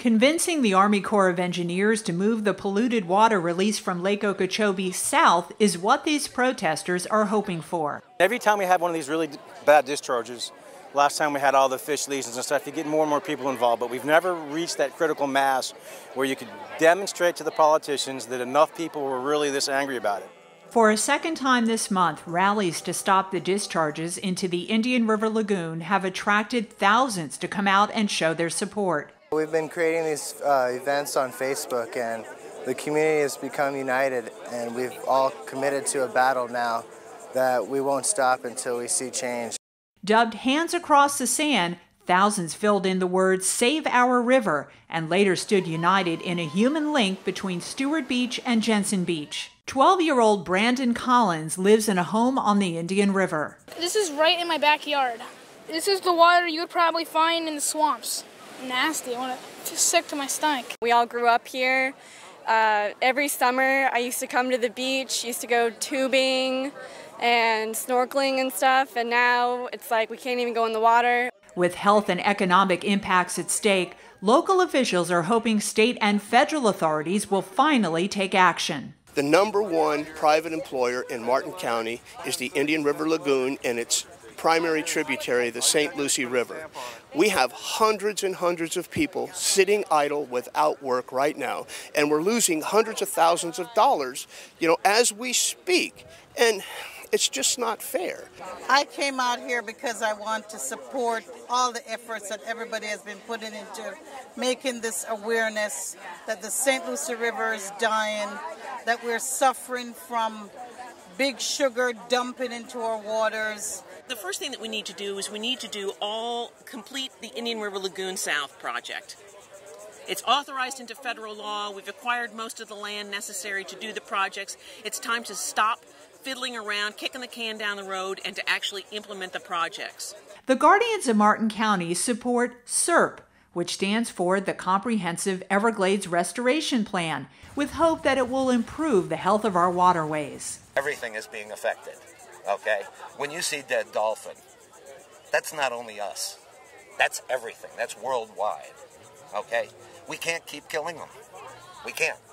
Convincing the Army Corps of Engineers to move the polluted water released from Lake Okeechobee south is what these protesters are hoping for. Every time we have one of these really bad discharges, last time we had all the fish lesions and stuff, you get more and more people involved, but we've never reached that critical mass where you could demonstrate to the politicians that enough people were really this angry about it. For a second time this month, rallies to stop the discharges into the Indian River Lagoon have attracted thousands to come out and show their support. We've been creating these events on Facebook, and the community has become united, and we've all committed to a battle now that we won't stop until we see change. Dubbed Hands Across the Sand, thousands filled in the words "Save Our River" and later stood united in a human link between Stewart Beach and Jensen Beach. 12-year-old Brandon Collins lives in a home on the Indian River. This is right in my backyard. This is the water you would probably find in the swamps. Nasty. It's sick to my stomach. We all grew up here. Every summer I used to come to the beach, used to go tubing and snorkeling and stuff, and now it's like we can't even go in the water. With health and economic impacts at stake, local officials are hoping state and federal authorities will finally take action. The #1 private employer in Martin County is the Indian River Lagoon and its primary tributary, the St. Lucie River. We have hundreds and hundreds of people sitting idle without work right now, and we're losing hundreds of thousands of dollars, as we speak, and it's just not fair. I came out here because I want to support all the efforts that everybody has been putting into making this awareness that the St. Lucie River is dying, that we're suffering from big sugar dumping into our waters. The first thing that we need to do is complete the Indian River Lagoon South project. It's authorized into federal law. We've acquired most of the land necessary to do the projects. It's time to stop fiddling around, kicking the can down the road, and to actually implement the projects. The Guardians of Martin County support CERP, which stands for the Comprehensive Everglades Restoration Plan, with hope that it will improve the health of our waterways. Everything is being affected, okay? When you see dead dolphin, that's not only us. That's everything. That's worldwide, okay? We can't keep killing them. We can't.